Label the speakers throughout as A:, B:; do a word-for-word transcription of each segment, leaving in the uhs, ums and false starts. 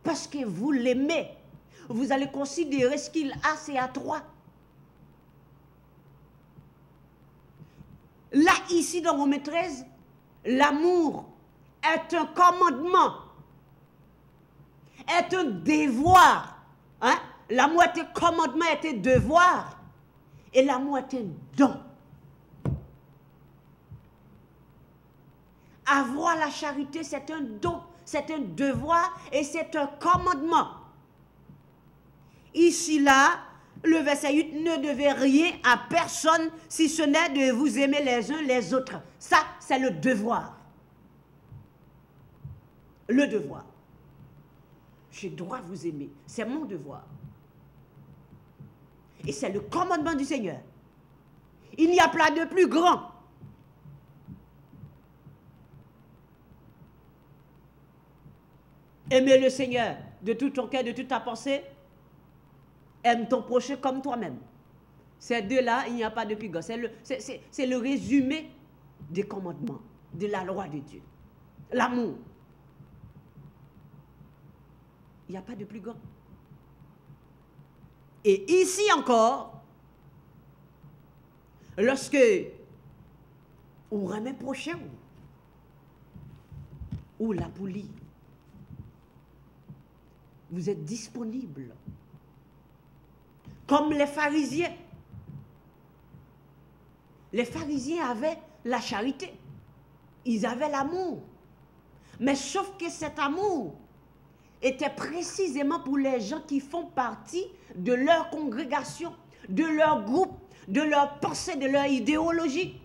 A: parce que vous l'aimez. Vous allez considérer ce qu'il a, c'est à trois. Là, ici, dans Romains treize, l'amour est un commandement, est un devoir. Hein? L'amour est un commandement, est un devoir. Et l'amour est un don. Avoir la charité, c'est un don, c'est un devoir et c'est un commandement. Ici, là, le verset huit ne devait rien à personne si ce n'est de vous aimer les uns les autres. Ça, c'est le devoir. Le devoir. Je dois vous aimer. C'est mon devoir. Et c'est le commandement du Seigneur. Il n'y a pas de plus grand. Aimer le Seigneur de tout ton cœur, de toute ta pensée. Aime ton prochain comme toi-même. Ces deux-là, il n'y a pas de plus grand. C'est le, c'est, c'est, c'est le résumé des commandements, de la loi de Dieu. L'amour. Il n'y a pas de plus grand. Et ici encore, lorsque on remet prochain, ou la poulie, vous êtes disponible. Comme les pharisiens. Les pharisiens avaient la charité. Ils avaient l'amour. Mais sauf que cet amour était précisément pour les gens qui font partie de leur congrégation, de leur groupe, de leur pensée, de leur idéologie.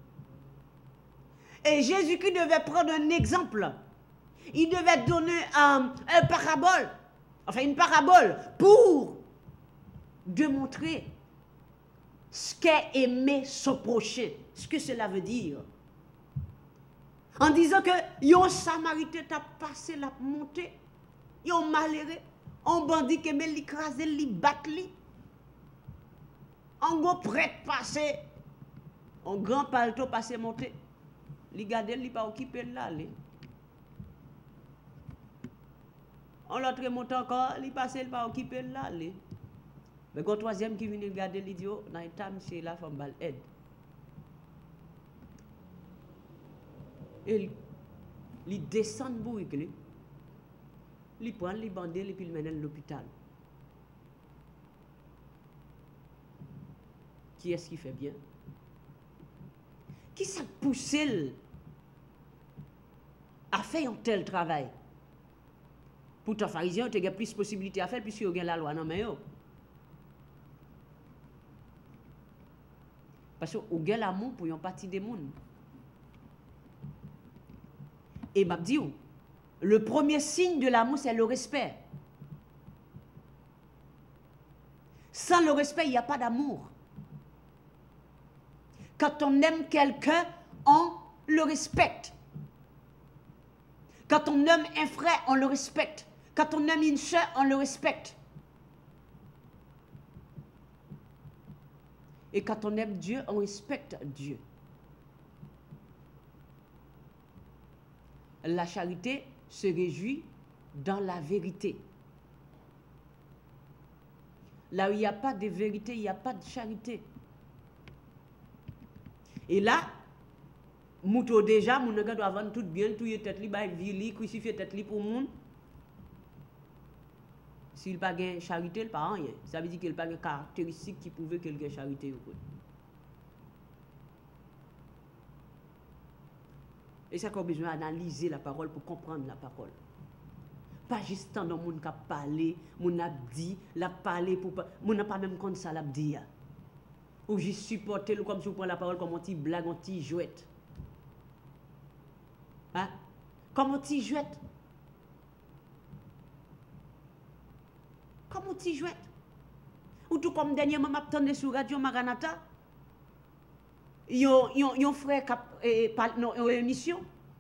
A: Et Jésus-Christ devait prendre un exemple. Il devait donner un, un parabole, enfin une parabole pour démontrer ce qu'est aimer son prochain, ce que cela veut dire. En disant que yon Samaritain t'a passé la montée, yon malheureux, on bandit qui me l'écraser, li bat li. On go prête passer, on grand palto passer monter, li gade li pas occupé là li. On l'autre monte encore, li passer pas occupé là li. Mais quand troisième qui vient regarder l'idiot, dans un temps, c'est la femme bal aide. Et il descend bourrique, il prend les bandés et puis il mène à l'hôpital. Qui est-ce qui fait bien? Qui s'est poussé à faire un tel travail? Pour ton pharisien, tu as plus de possibilités à faire puisque tu as la loi dans main. Parce que vous avez l'amour pour une partie des mondes. Et m'a dit, le premier signe de l'amour, c'est le respect. Sans le respect, il n'y a pas d'amour. Quand on aime quelqu'un, on le respecte. Quand on aime un frère, on le respecte. Quand on aime une soeur, on le respecte. Et quand on aime Dieu, on respecte Dieu. La charité se réjouit dans la vérité. Là où il n'y a pas de vérité, il n'y a pas de charité. Et là, mouto déjà, mon gars doit vendre tout bien, tout est tête li, bah vili, crucifié tête li pour moun. S'il n'a pas de charité, il n'a pas rien. Ça veut dire qu'il n'a pas de caractéristique qui prouvent qu'il a charité. Et c'est qu'on a besoin d'analyser la parole pour comprendre la parole. Pas juste dans le monde qui a parlé, mon a dit, l'a parlé pour pas. Mon n'a pas même compte ça l'a dit. Ou juste supporter comme si vous prenez la parole comme un petit blague, un petit jouette. Hein? Comme un petit jouette. Comme un petit jouette. Ou tout comme dernièrement, m'a entendu sur Radio Maranatha. Yon yon frère qui parle dans une émission.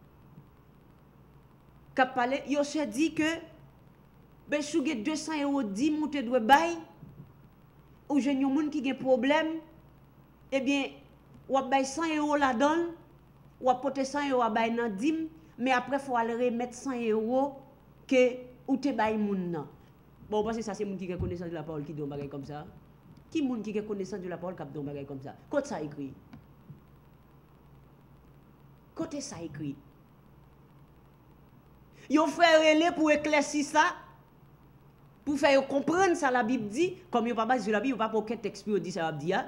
A: Qui parlé, yon se dit que ben sou ge deux cents euros dix monte doit bay ou jeune yon moun qui gen problème, eh bien ou bay cent euros là-dedans, ou porter cent euros bay nan dim, mais après faut aller remettre cent euros que ou te bay moun nan. Bon, parce que ça c'est moun qui a connaissance de la parole qui dit un bagay comme ça. Qui moun qui a connaissance de la parole qui dit un bagay comme ça? Côté ça écrit. Côté ça écrit. Yon frère relé pour éclaircir ça, pour faire comprendre ça la Bible dit, comme yon pas basé sur la Bible, yon pas pour aucun texte pour dire ça la Bible dit.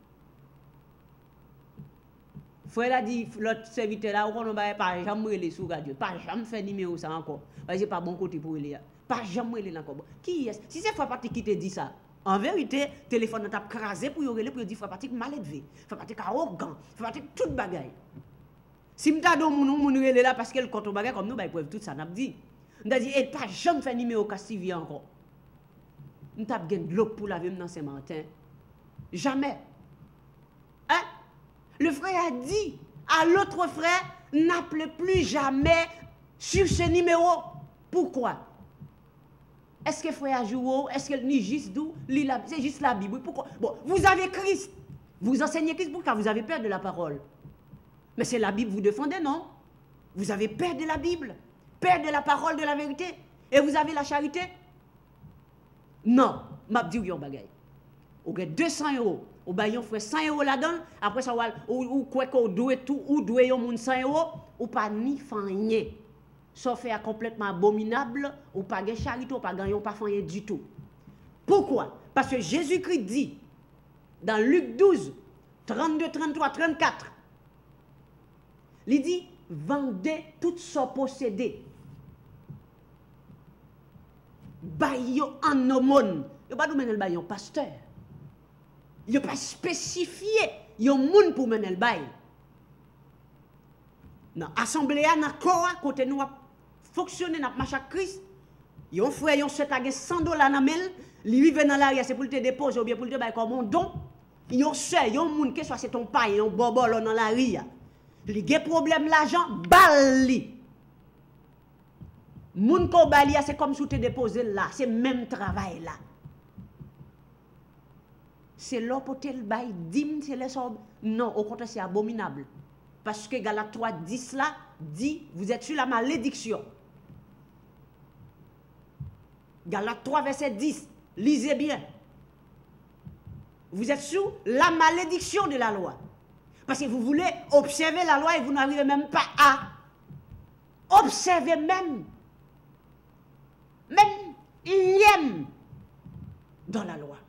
A: Frère a dit, l'autre serviteur là, on va pas jamais relé sur radio, pas jamais faire numéro ça encore. Parce que pas bon côté pour relé. Pas jamais relé encore. Qui est? Si c'est frère Patrick qui te dit ça, en vérité, téléphone t'a crasé pour yon relé pour dire frère Patrick mal élevé, frère Patrick arrogant, frère Patrick toute bagaille. Si m'ta don moun moun relé là parce qu'elle compte au bagage comme nous, bah ils peuvent tout ça n'a dit. M'ta dit et pas jamais faire numéro Castivie encore. M'ta gen de l'eau pour laver dans Saint-Martin. Jamais. Hein? Le frère a dit à l'autre frère, n'appelez plus jamais sur ce numéro. Pourquoi? Est-ce que frère a joué? Est-ce que ni juste d'où? C'est juste la Bible. Pourquoi? Bon, vous avez Christ. Vous enseignez Christ pourquoi vous avez peur de la parole. Mais c'est la Bible vous défendez, non? Vous avez peur de la Bible, peur de la parole de la vérité. Et vous avez la charité? Non. M'a dit yon bagay. Ou gen deux cents euros. Ou ba yon frère cent euros là-dedans. Après ça, ou quoi qu'on doit tout, ou doit yon moun cent euros. Ou pas ni fanyen. Sauf faire complètement abominable. Ou pas gen charité, ou pas gen yon pas fanyen du tout. Pourquoi? Parce que Jésus-Christ dit, dans Luc douze, trente-deux, trente-trois, trente-quatre, il dit, vendez tout ce possédé. Bayo en aumône. Il pas nous mener le bail un pasteur. Il pas spécifié yon moun pour mener le bail. Dans assemblée dans corps côté nous fonctionner dans marche à Christ. Yon frère yon souhaite a cent dollars dans mel, lui vient dans l'arrière c'est pour te déposer ou bien pour te bail comme un don. Yon sœur, yon moun que soit c'est ton paille, yon bobolo dans la ria. Li gen problème l'argent, bal li. Moun ko bali c'est comme si tu te déposé là, c'est même travail là. C'est l'opportunité le bail dim c'est les non, au contraire c'est abominable. Parce que Galates trois dix là dit vous êtes sur la malédiction. Galates trois verset dix, lisez bien. Vous êtes sous la malédiction de la loi. Parce que vous voulez observer la loi et vous n'arrivez même pas à observer même, même lien dans la loi.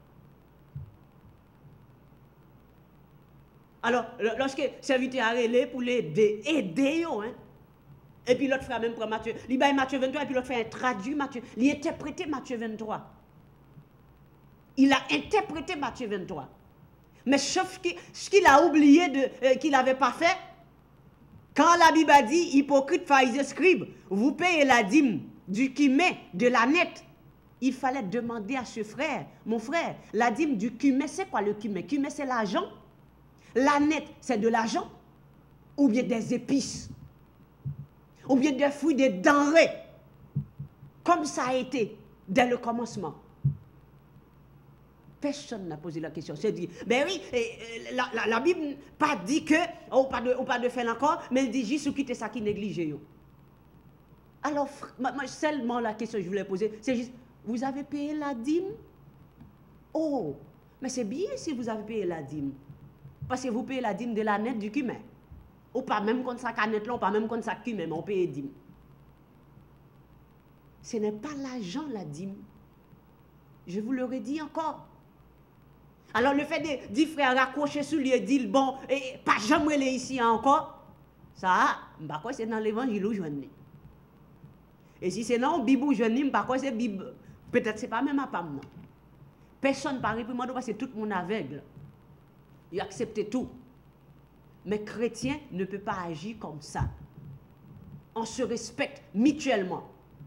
A: Alors, lorsque le serviteur a relé pour l'aider, aider, hein, et puis l'autre frère même prend Matthieu, il baille Matthieu vingt-trois, et puis l'autre frère traduit Matthieu, il interprète Matthieu vingt-trois. Il a interprété Matthieu vingt-trois. Mais sauf que, ce qu'il a oublié de, euh, qu'il n'avait pas fait, quand la Bible a dit, hypocrite, pharisien, scribe, vous payez la dîme du cumé, de la nette, il fallait demander à ce frère, mon frère, la dîme du cumé, c'est quoi le cumé? Cumé, c'est l'argent. La nette, c'est de l'argent. Ou bien des épices. Ou bien des fruits, des denrées. Comme ça a été dès le commencement. Personne n'a posé la question. C'est dit, ben oui, la, la, la Bible pas dit que, on pas de, on pas de faire encore, mais elle dit juste quitter ça qui néglige. Alors, moi, seulement la question que je voulais poser, c'est juste, vous avez payé la dîme? Oh, mais c'est bien si vous avez payé la dîme. Parce que vous payez la dîme de la nette du cumin. Ou pas même contre ça canette là, ou pas même contre ça cumin, mais on paye la dîme. Ce n'est pas l'argent la dîme. Je vous l'aurais dit encore. Alors le fait de dire frère raccrocher sur lui et dire bon, et pas jamais les ici encore, ça, bah c'est dans l'évangile où je n'ai. Et si c'est dans la Bible où je n'ai, bah c'est Bible, peut-être c'est pas même à Pam. Personne ne parle pour moi parce que tout le monde aveugle. Il accepte tout. Mais chrétien ne peut pas agir comme ça. On se respecte mutuellement.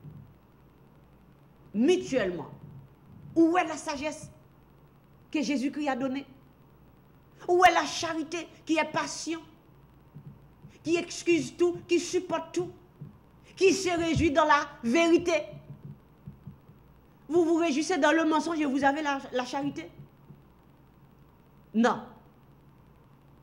A: Mutuellement. Où est la sagesse que Jésus-Christ a donnée? Où est la charité qui est patient, qui excuse tout, qui supporte tout, qui se réjouit dans la vérité? Vous vous réjouissez dans le mensonge et vous avez la, la charité? Non.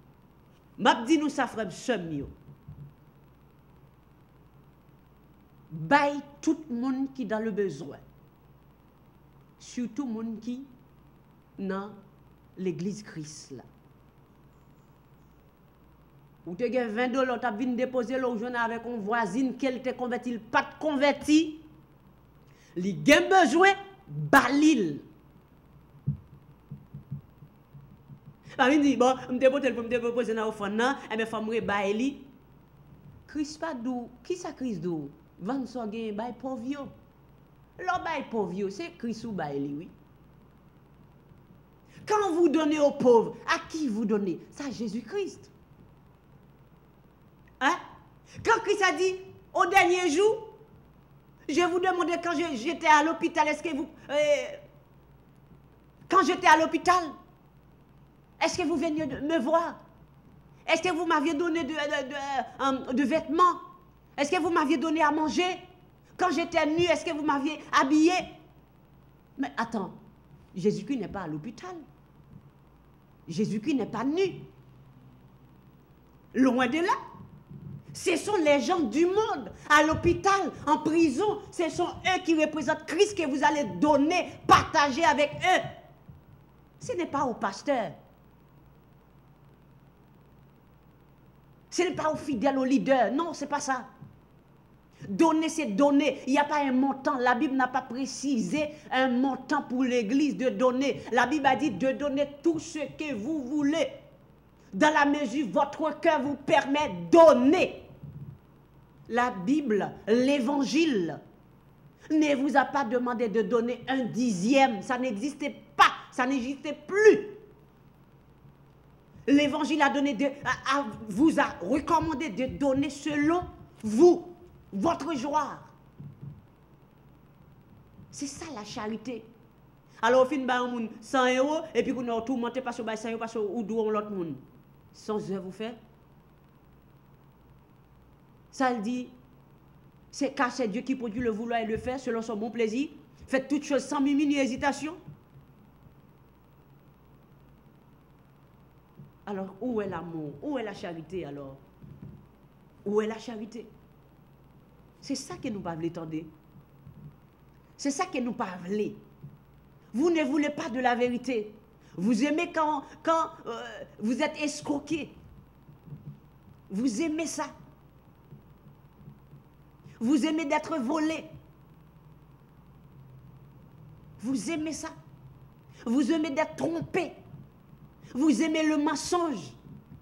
A: M'a dit nous ça frère somme. bail tout le monde qui est dans le besoin. Surtout le monde qui dans l'église Christ là. Ou te gen vingt dollars, tu as venu déposer l'argent avec une voisine qu'elle te converti, pas de converti. Li gen besoin balil. A mi dit bon, me déposer pour me déposer dans offrande nan, et me femme rebaye li. Christ pas dou, qui ça Christ dou? Van so gen bay pauvre yo. Lo bay pauvre yo, c'est Christ ou bay li oui. Quand vous donnez aux pauvres, à qui vous donnez? Ça Jésus-Christ. Hein? Quand Christ a dit au dernier jour, je vous demandais quand j'étais à l'hôpital, est-ce que vous... Euh, quand j'étais à l'hôpital, est-ce que vous veniez de me voir? Est-ce que vous m'aviez donné de, de, de, de, de vêtements? Est-ce que vous m'aviez donné à manger? Quand j'étais nue, est-ce que vous m'aviez habillé? Mais attends, Jésus-Christ n'est pas à l'hôpital. Jésus-Christ n'est pas nu. Loin de là. Ce sont les gens du monde, à l'hôpital, en prison. Ce sont eux qui représentent Christ que vous allez donner, partager avec eux. Ce n'est pas au pasteur. Ce n'est pas aux fidèles, aux leaders. Non, ce n'est pas ça. Donner, c'est donner. Il n'y a pas un montant. La Bible n'a pas précisé un montant pour l'Église de donner. La Bible a dit de donner tout ce que vous voulez. Dans la mesure où votre cœur vous permet de donner. La Bible, l'Évangile, ne vous a pas demandé de donner un dixième. Ça n'existait pas. Ça n'existait plus. L'Évangile a donné de, a, a, vous a recommandé de donner selon vous, votre joie. C'est ça la charité. Alors, au fin de cent euros, et puis vous avez tout monté parce que cent euros, parce que vous avez l'autre monde. Sans heures vous faites. Ça le dit, c'est car c'est Dieu qui produit le vouloir et le faire selon son bon plaisir. Faites toutes choses sans mimine ni hésitation. Alors, où est l'amour? Où est la charité alors? Où est la charité? C'est ça que nous ne voulons. C'est ça que nous ne voulons. Vous ne voulez pas de la vérité. Vous aimez quand, quand euh, vous êtes escroqué. Vous aimez ça. Vous aimez d'être volé. Vous aimez ça. Vous aimez d'être trompé. Vous aimez le mensonge.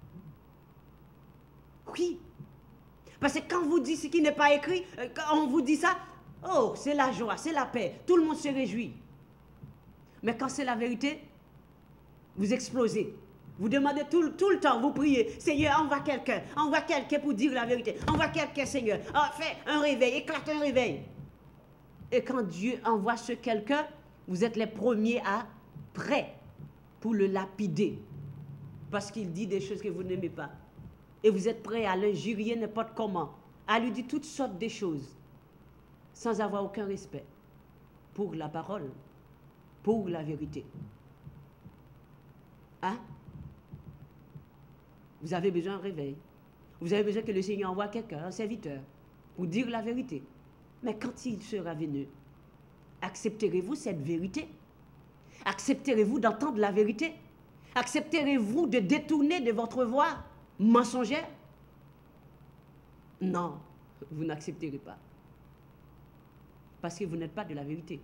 A: Oui. Parce que quand vous dites ce qui n'est pas écrit, quand on vous dit ça, oh, c'est la joie, c'est la paix. Tout le monde se réjouit. Mais quand c'est la vérité, vous explosez. Vous demandez tout, tout le temps, vous priez, Seigneur, envoie quelqu'un, envoie quelqu'un pour dire la vérité, envoie quelqu'un, Seigneur, oh, fais un réveil, éclate un réveil. Et quand Dieu envoie ce quelqu'un, vous êtes les premiers à prêts pour le lapider. Parce qu'il dit des choses que vous n'aimez pas. Et vous êtes prêts à l'injurier n'importe comment, à lui dire toutes sortes de choses, sans avoir aucun respect pour la parole, pour la vérité. Hein? Vous avez besoin d'un réveil. Vous avez besoin que le Seigneur envoie quelqu'un, un serviteur, pour dire la vérité. Mais quand il sera venu, accepterez-vous cette vérité? Accepterez-vous d'entendre la vérité? Accepterez-vous de détourner de votre voix mensongère? Non, vous n'accepterez pas. Parce que vous n'êtes pas de la vérité.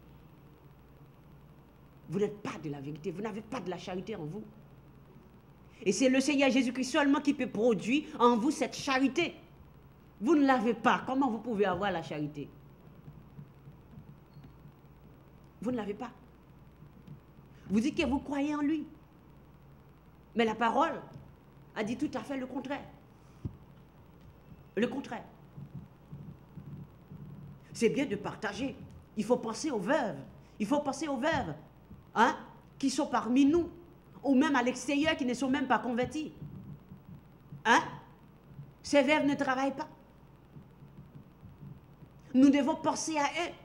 A: Vous n'êtes pas de la vérité. Vous n'avez pas de la charité en vous. Et c'est le Seigneur Jésus-Christ seulement qui peut produire en vous cette charité. Vous ne l'avez pas. Comment vous pouvez avoir la charité? Vous ne l'avez pas. Vous dites que vous croyez en lui. Mais la parole a dit tout à fait le contraire. Le contraire. C'est bien de partager. Il faut penser aux veuves. Il faut penser aux veuves, hein, qui sont parmi nous, ou même à l'extérieur, qui ne sont même pas convertis. Hein? Ces veuves ne travaillent pas. Nous devons penser à eux.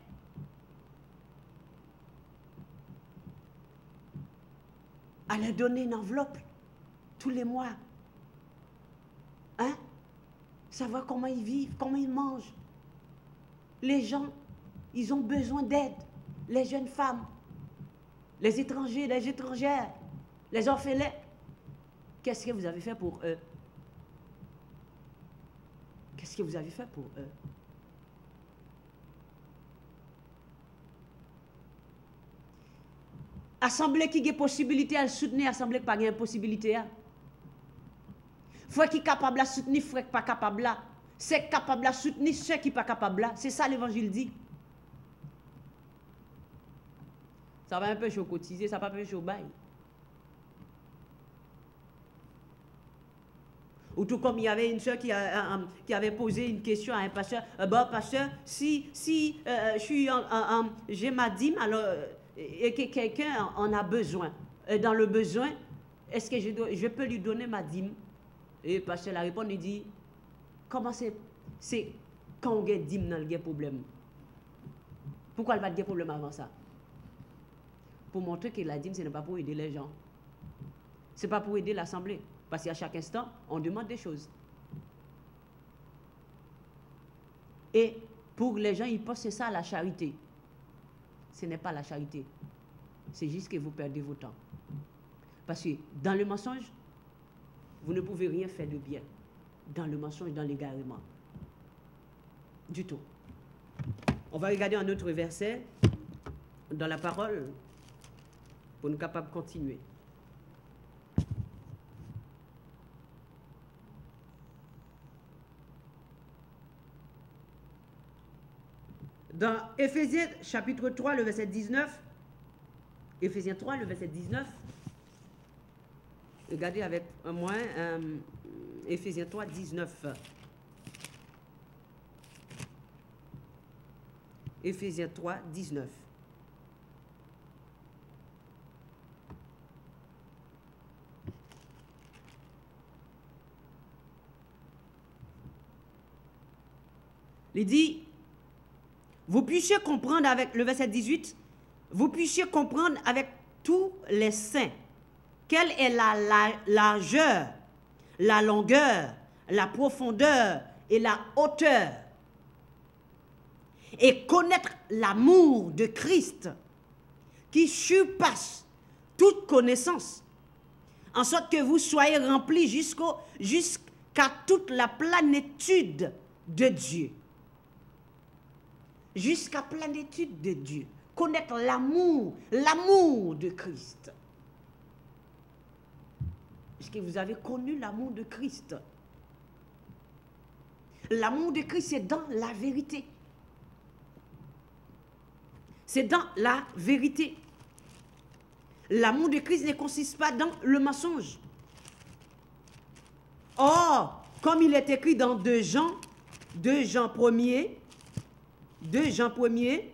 A: À leur donner une enveloppe tous les mois. Hein? Savoir comment ils vivent, comment ils mangent. les gens, ils ont besoin d'aide. Les jeunes femmes, les étrangers, les étrangères, les orphelins. Qu'est-ce que vous avez fait pour eux? Qu'est-ce que vous avez fait pour eux? Assemblée qui a possibilité à soutenir, assemblée qui n'a pas de possibilité. Frère qui est capable de soutenir, frère qui n'est pas capable là. C'est capable de soutenir ceux qui ne sont pas capables là. C'est ça l'évangile dit. Ça va un peu chaud cotiser, ça va un peu chaud bail. Ou tout comme il y avait une soeur qui, a, um, qui avait posé une question à un pasteur. Euh, bon, pasteur, si, si euh, je suis en, en, en, j'ai ma dîme, alors euh, et que quelqu'un en a besoin, euh, dans le besoin, est-ce que je, dois, je peux lui donner ma dîme? Et le pasteur la répond, il dit, comment c'est, c'est quand on a dîme dans le problème? Pourquoi il n'y a pas de problème avant ça? Pour montrer que la dîme, ce n'est pas pour aider les gens. Ce n'est pas pour aider l'assemblée. Parce qu'à chaque instant, on demande des choses. Et pour les gens, ils pensent que c'est ça la charité. Ce n'est pas la charité. C'est juste que vous perdez votre temps. Parce que dans le mensonge, vous ne pouvez rien faire de bien. Dans le mensonge, dans l'égarement. Du tout. On va regarder un autre verset dans la parole pour nous capables de continuer. Dans Éphésiens chapitre trois, le verset dix-neuf, Éphésiens trois, le verset dix-neuf, regardez avec moi, euh, Éphésiens trois, dix-neuf. Éphésiens trois, dix-neuf. Il dit, vous puissiez comprendre avec le verset dix-huit, vous puissiez comprendre avec tous les saints quelle est la, la largeur, la longueur, la profondeur et la hauteur. Et connaître l'amour de Christ qui surpasse toute connaissance, en sorte que vous soyez remplis jusqu'au, jusqu'à toute la plénitude de Dieu. Jusqu'à plénitude de Dieu. Connaître l'amour, l'amour de Christ. Est-ce que vous avez connu l'amour de Christ? L'amour de Christ, c'est dans la vérité. C'est dans la vérité. L'amour de Christ ne consiste pas dans le mensonge. Or, comme il est écrit dans deux Jean, deux Jean premier, deux Jean premier,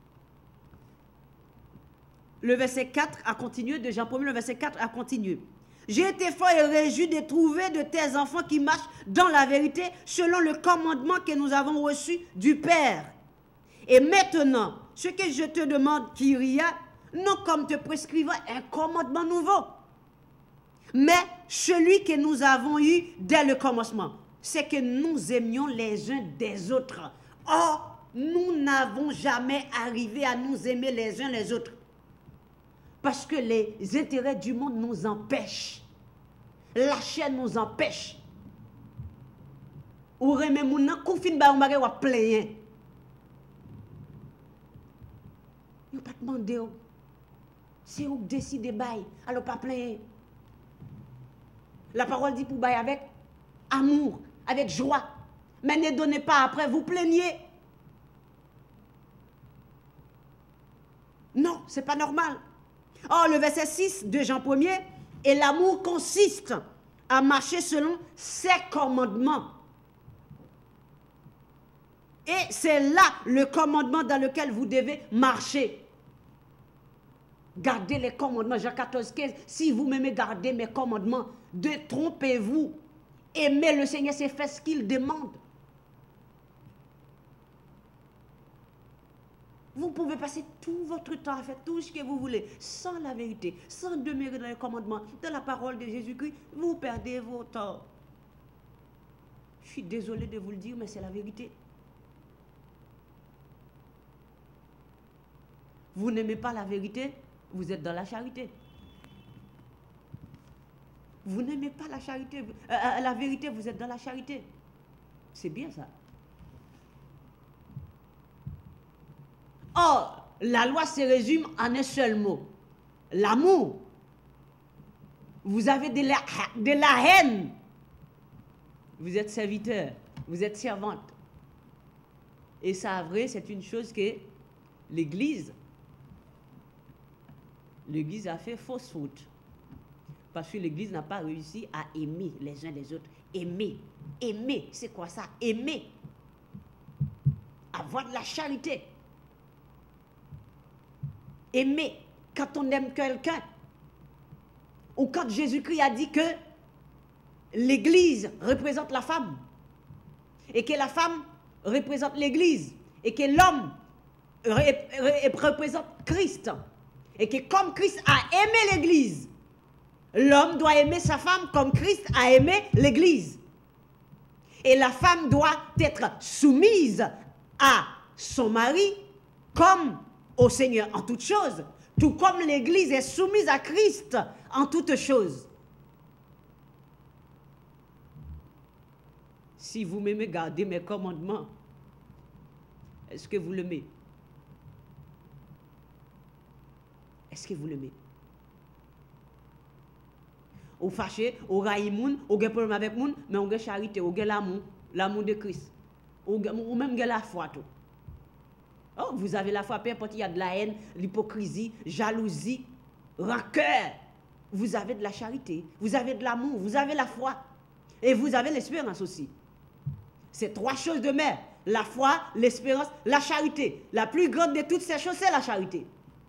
A: le verset quatre a continué, deux Jean premier, le verset quatre a continué. J'ai été fort et réjoui de trouver de tes enfants qui marchent dans la vérité selon le commandement que nous avons reçu du Père. Et maintenant, ce que je te demande, Kyria, non comme te prescrivant un commandement nouveau, mais celui que nous avons eu dès le commencement, c'est que nous aimions les uns des autres. Or, nous n'avons jamais arrivé à nous aimer les uns les autres. Parce que les intérêts du monde nous empêchent. La chair nous empêche. Ou remet moun confine ba on bagay ou plein. Yo pas demander. C'est ou décider bail, alors pas plein. La parole dit pour bail avec amour, avec joie. Mais ne donnez pas après, vous plaignez. Non, c'est pas normal. Or, le verset six de Jean premier, et l'amour consiste à marcher selon ses commandements. Et c'est là le commandement dans lequel vous devez marcher. Gardez les commandements. Jean quatorze, quinze. Si vous m'aimez, gardez mes commandements. Détrompez-vous. Aimez le Seigneur, c'est faire ce qu'il demande. Vous pouvez passer tout votre temps à faire tout ce que vous voulez, sans la vérité, sans demeurer dans les commandements, dans la parole de Jésus-Christ. Vous perdez votre temps. Je suis désolé de vous le dire, mais c'est la vérité. vous n'aimez pas la vérité, vous êtes dans la charité. Vous n'aimez pas la charité, euh, la vérité, vous êtes dans la charité. C'est bien ça. Or, la loi se résume en un seul mot. L'amour. Vous avez de la, de la haine. Vous êtes serviteur, vous êtes servante. Et ça, vrai, c'est une chose que l'Église, l'Église a fait fausse route. Parce que l'Église n'a pas réussi à aimer les uns les autres. Aimer. Aimer, c'est quoi ça? Aimer. Avoir de la charité. Aimer. Quand on aime quelqu'un. Ou quand Jésus-Christ a dit que l'Église représente la femme. Et que la femme représente l'Église. Et que l'homme représente Christ. Et que comme Christ a aimé l'Église, l'homme doit aimer sa femme comme Christ a aimé l'Église. Et la femme doit être soumise à son mari comme au Seigneur en toutes choses. Tout comme l'Église est soumise à Christ en toutes choses. Si vous m'aimez, gardez mes commandements. Est-ce que vous l'aimez? Est-ce que vous l'aimez? Ou fâché, ou raï moun, ou gen problème avec moun, mais ou gen charité, ou gen l'amour, l'amour de Christ. Ou, ou même gen la foi tout. Oh, vous avez la foi, peu importe, il y a de la haine, l'hypocrisie, jalousie, rancœur. Vous avez de la charité, vous avez de l'amour, vous avez la foi. Et vous avez l'espérance aussi. C'est trois choses de mer. La foi, l'espérance, la charité. La plus grande de toutes ces choses, c'est la charité.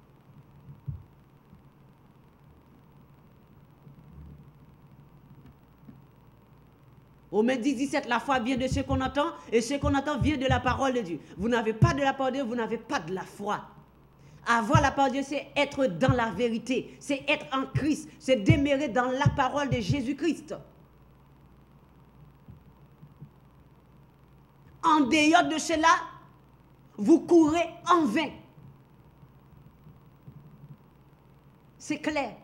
A: Romains dix, dix-sept, la foi vient de ce qu'on entend, et ce qu'on entend vient de la parole de Dieu. Vous n'avez pas de la parole de Dieu, vous n'avez pas de la foi. Avoir la parole de Dieu, c'est être dans la vérité, c'est être en Christ, c'est demeurer dans la parole de Jésus-Christ. En dehors de cela, vous courez en vain. C'est clair.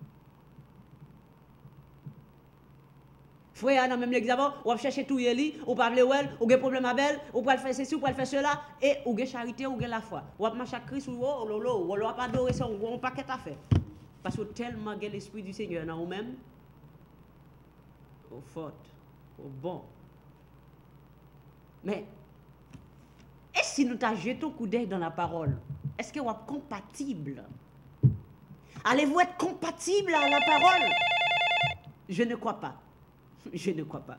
A: Frère, dans même l'examen, on va chercher tout yeli, on va parler well, on a un problème avec elle, on va faire ceci, on va faire cela, et on a charité, on a la foi. On va marcher à Christ, ou oh lolo, on va pas adorer ça, on va pas qu'à faire. Parce que tellement que l'esprit du Seigneur dans vous-même, au fort, au bon. Mais, est-ce que si nous t'avons jeté un coup d'œil dans la parole, est-ce que vous êtes compatible? Allez-vous être compatible à la parole? Je ne crois pas. Je ne crois pas.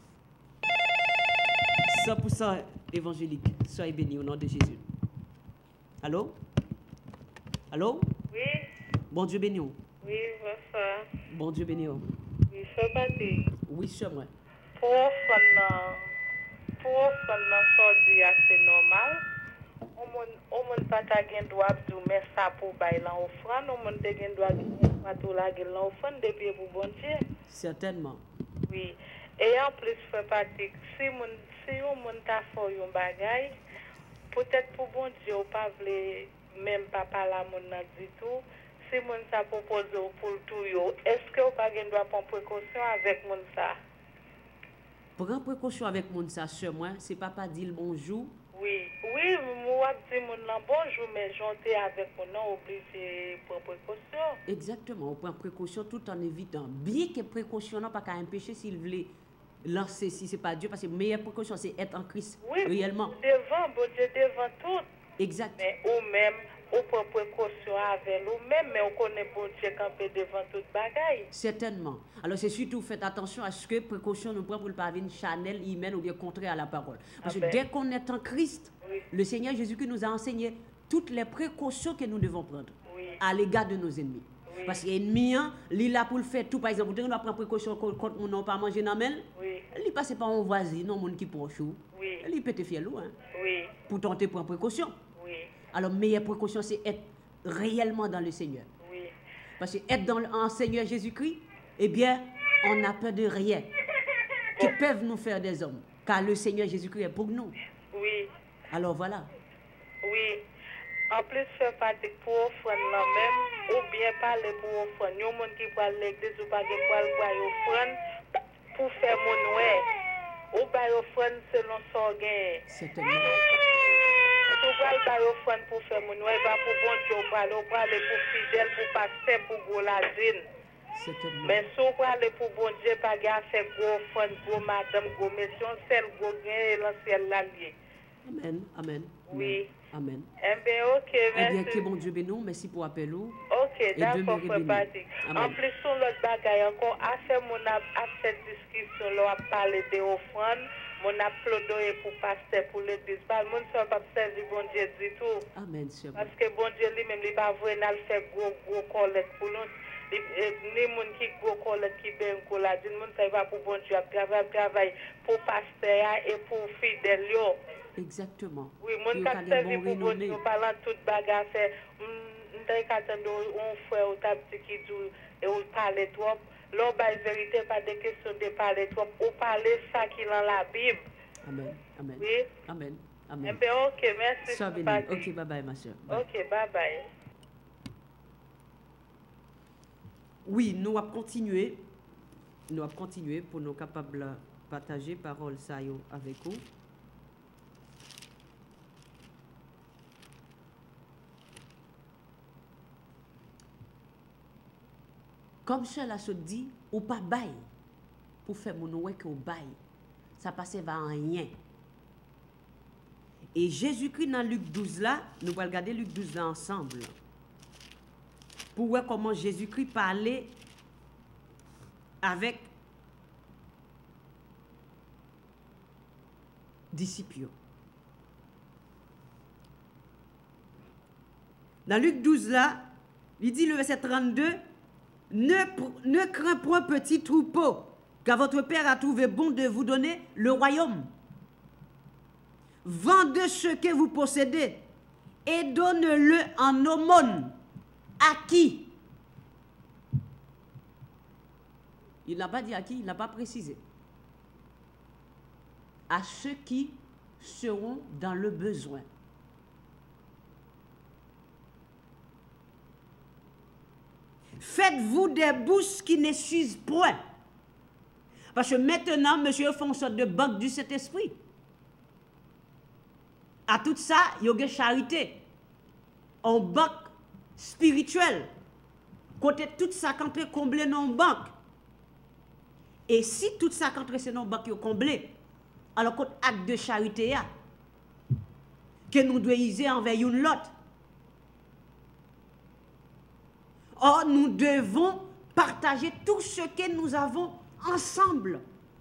A: cent pour cent évangélique. Soyez bénis au nom de Jésus. Allô? Allô?
B: Oui.
A: Bon Dieu béni.
B: Oui, bonsoir.
A: Bon Dieu béni.
B: Oui, c'est parti.
A: Oui, c'est moi.
B: Pour faire pour faire sorti assez normal. On ne pas ta droit de mettre ça pour bailler l'offrande. On ne pas droit de mettre la l'offrande depuis pour bon Dieu.
A: Certainement.
B: Oui. Et en plus, fait partie, si on si on t'a fait un bagage, peut-être pour bon Dieu, on pas même pas parler à mon du tout. Si on t'a proposé pour tout, est-ce que on pas doit prendre précaution avec mon ça?
A: Prends précaution avec mon ça, sur moi, c'est papa dit le bonjour.
B: Oui, oui, moi je dis mon bonjour, mais j'étais avec mon nom obligé de prendre précaution.
A: Exactement, on prend précaution tout en évitant. Bien que précaution n'a pas qu'à empêcher s'il voulait lancer, si ce n'est pas Dieu, parce que la meilleure précaution, c'est être en Christ,
B: oui,
A: réellement.
B: Devant, bon Dieu, devant tout.
A: Exact.
B: Mais ou-même, on prend précaution avec nous-mêmes, mais on connaît bon Dieu camper devant toute bagaille.
A: Certainement. Alors c'est surtout faites attention à ce que précaution nous prend pour ne pas avoir une Chanel, email ou bien contraire à la parole. Parce
B: ah
A: que
B: ben.
A: dès qu'on est en Christ,
B: oui.
A: le Seigneur Jésus-Christ nous a enseigné toutes les précautions que nous devons prendre
B: oui.
A: à l'égard de nos ennemis. Oui. Parce que l'ennemi, il est là pour le faire tout. Par exemple, on doit prendre précaution contre mon nom pas manger dans mel.
B: Oui.
A: Il passe pas en voisin, non, mon qui proche.
B: Oui.
A: Il peut te faire loin.
B: Oui.
A: Pour tenter prendre précaution.
B: Oui.
A: Alors, meilleure précaution, c'est être réellement dans le Seigneur.
B: Oui.
A: Parce que être dans le en Seigneur Jésus-Christ, eh bien, on n'a peur de rien qui peuvent nous faire des hommes. Car le Seigneur Jésus-Christ est pour nous.
B: Oui.
A: Alors voilà.
B: Oui. En plus, faire pratique pour offrande là même, ou bien parler pour offrande. Il y a des gens qui parlent l'église ou pas qui parlent pour offrande pour faire mon ouais. Ou pas offrande selon son gain.
A: Certainement.
B: Tu parles pas offrande pour faire mon ouais, pas pour bon Dieu, parler pour fidèle, pour pasteur, pour goladine.
A: Certainement.
B: Mais si vous parlez pour bon Dieu, pas de faire gros offrande, gros madame, gros mission, celle gros gain, l'ancien l'allié.
A: Amen, amen.
B: Oui.
A: Amen.
B: Eh bien, ok,
A: Eh
B: merci.
A: bien, que bon Dieu bénisse, merci pour l'appel.
B: Ok, d'accord, frère Patrick. En plus, sur l'autre bagaille, encore, à faire mon à cette discussion, là, à parler des offrandes, mon applaudissement pour pasteur, pour l'église. Pas le monde ne pas servir bon Dieu du tout.
A: Amen, sœur.
B: Parce que bon Dieu lui-même, il va vraiment faire gros, gros collecte pour nous. Ni moun qui gros collecte qui ben cola, dit moun ça va pour bon Dieu, travail, travail pour pasteur et pour fidèle.
A: Exactement.
B: Oui, mon cap servi pour bon Dieu, parlant toute bagarre, m'tay katando on frère ou ta petit qui dit et ou parler trop. L'on ba vérité pas de question de parler trop, ou parler ça qui dans la Bible.
A: Amen. Amen.
B: Oui.
A: Amen. Amen.
B: Eh bien, ok, merci.
A: Ça béni. Ok, bye bye, ma soeur. Bye.
B: Ok, bye bye.
A: Oui, nous allons continuer. Nous allons continuer pour nous capables de partager parole ça yo avec vous. Comme cela se dit, ou pas bail pour faire mon ouais que au bail. Ça passe va rien. Et Jésus-Christ dans Luc douze là, nous allons regarder Luc douze là ensemble. Pour voir comment Jésus-Christ parlait avec disciples. Dans Luc douze là, il dit le verset trente-deux, ne, ne crains point petit troupeau, car votre Père a trouvé bon de vous donner le royaume. Vendez ce que vous possédez et donne-le en aumône. À qui? Il n'a pas dit à qui, il n'a pas précisé. À ceux qui seront dans le besoin. Faites-vous des bourses qui ne s'usent point. Parce que maintenant, monsieur fait une sorte de banque du Saint-Esprit. À tout ça, il y a une charité. En banque spirituelle. Côté tout ça, quand on comblé dans une banque. Et si tout ça, quand on est dans une banque, est comblé, alors côté acte de charité, que nous devons user envers une l'autre. Or, nous devons partager tout ce que nous avons ensemble.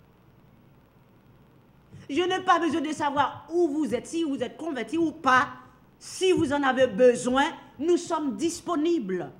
A: Je n'ai pas besoin de savoir où vous êtes, si vous êtes converti ou pas. Si vous en avez besoin, nous sommes disponibles.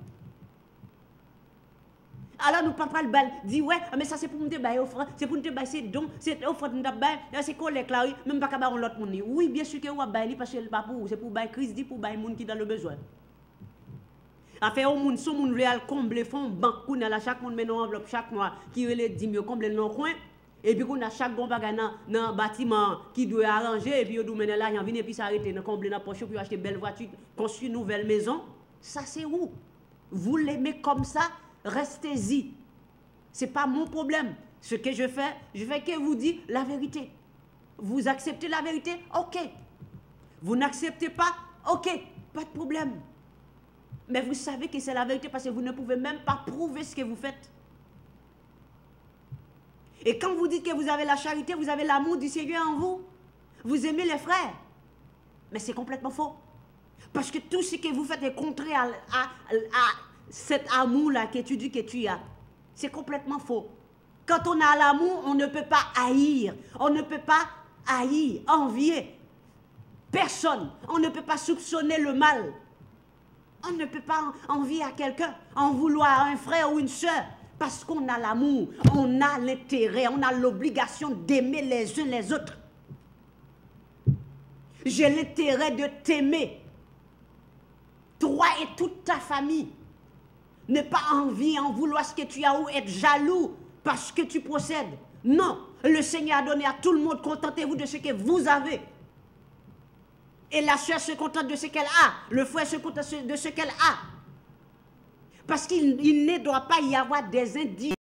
A: Alors, nous papa le bal dit ouais, mais ça c'est pour nous te bailler offrande, c'est pour nous te bailler c'est don, c'est offrande nous bailler, c'est collecte là, même pas qu'à l'autre monde. Oui, bien sûr que vous bailler parce que c'est pas pour, c'est pour bailler Christ dit pour bailler monde qui dans le besoin. Afin au monde, son monde veut combler fond banque qu'on a là chaque monde met dans enveloppe chaque mois qui veut les dix mieux combler dans coin et puis qu'on a chaque bon bagage dans bâtiment qui doit arranger et puis on doit mener là y venir puis s'arrêter dans combler dans poche puis acheter belle voiture, construire une nouvelle maison. Ça c'est où? Vous l'aimez comme ça, restez-y. C'est pas mon problème. Ce que je fais, je fais que vous dire la vérité. Vous acceptez la vérité? OK. Vous n'acceptez pas? OK, pas de problème. Mais vous savez que c'est la vérité parce que vous ne pouvez même pas prouver ce que vous faites. Et quand vous dites que vous avez la charité, vous avez l'amour du Seigneur en vous, vous aimez les frères. Mais c'est complètement faux. Parce que tout ce que vous faites est contraire à, à, à cet amour-là que tu dis que tu as. C'est complètement faux. Quand on a l'amour, on ne peut pas haïr. On ne peut pas haïr, envier personne. On ne peut pas soupçonner le mal. On ne peut pas envier à quelqu'un, en vouloir à un frère ou une soeur, parce qu'on a l'amour, on a l'intérêt, on a l'obligation d'aimer les uns les autres. J'ai l'intérêt de t'aimer, toi et toute ta famille. Ne pas envier, en vouloir ce que tu as ou être jaloux parce que tu possèdes. Non, le Seigneur a donné à tout le monde, contentez-vous de ce que vous avez. Et la soeur se contente de ce qu'elle a. Le frère se contente de ce qu'elle a. Parce qu'il il ne doit pas y avoir des indices.